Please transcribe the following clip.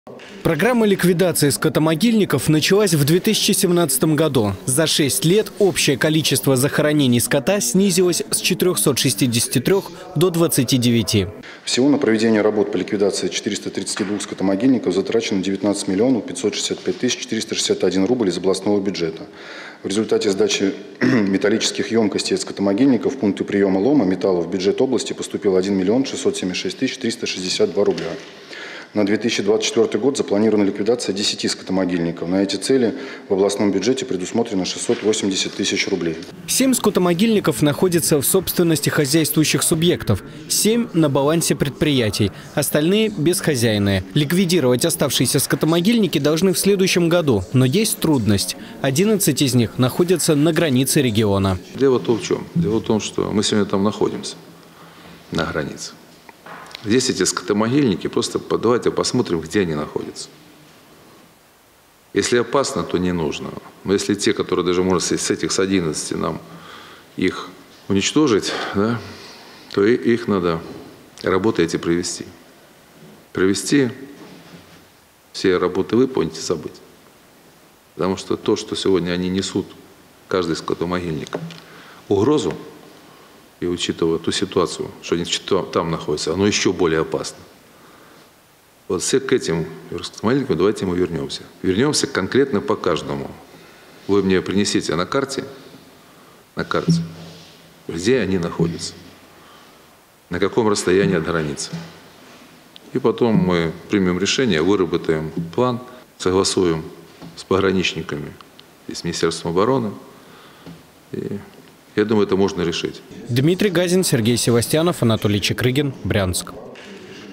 Программа ликвидации скотомогильников началась в 2017 году. За 6 лет общее количество захоронений скота снизилось с 463 до 29. Всего на проведение работ по ликвидации 432 скотомогильников затрачено 19 миллионов 565 тысяч 461 рубль из областного бюджета. В результате сдачи металлических емкостей от скотомогильников в пункты приема лома металла в бюджет области поступило 1 миллион 676 тысяч 362 рубля. На 2024 год запланирована ликвидация 10 скотомогильников. На эти цели в областном бюджете предусмотрено 680 тысяч рублей. 7 скотомогильников находятся в собственности хозяйствующих субъектов, 7 на балансе предприятий, остальные безхозяйные. Ликвидировать оставшиеся скотомогильники должны в следующем году, но есть трудность. 11 из них находятся на границе региона. Дело-то в чем? Дело в том, что мы сегодня там находимся, на границе. Здесь эти скотомогильники, просто давайте посмотрим, где они находятся. Если опасно, то не нужно. Но если те, которые даже, можно сказать, с 11 нам их уничтожить, да, то их надо работы эти провести. Провести, все работы выполнить и забыть. Потому что то, что сегодня они несут, каждый скотомогильник, угрозу, и учитывая ту ситуацию, что они там находятся, оно еще более опасно. Вот все к этим скотомогильникам давайте мы вернемся. Вернемся конкретно по каждому. Вы мне принесите на карте, где они находятся, на каком расстоянии от границы. И потом мы примем решение, выработаем план, согласуем с пограничниками и с Министерством обороны. И я думаю, это можно решить. Дмитрий Газин, Сергей Севастьянов, Анатолий Чекрыгин, Брянск.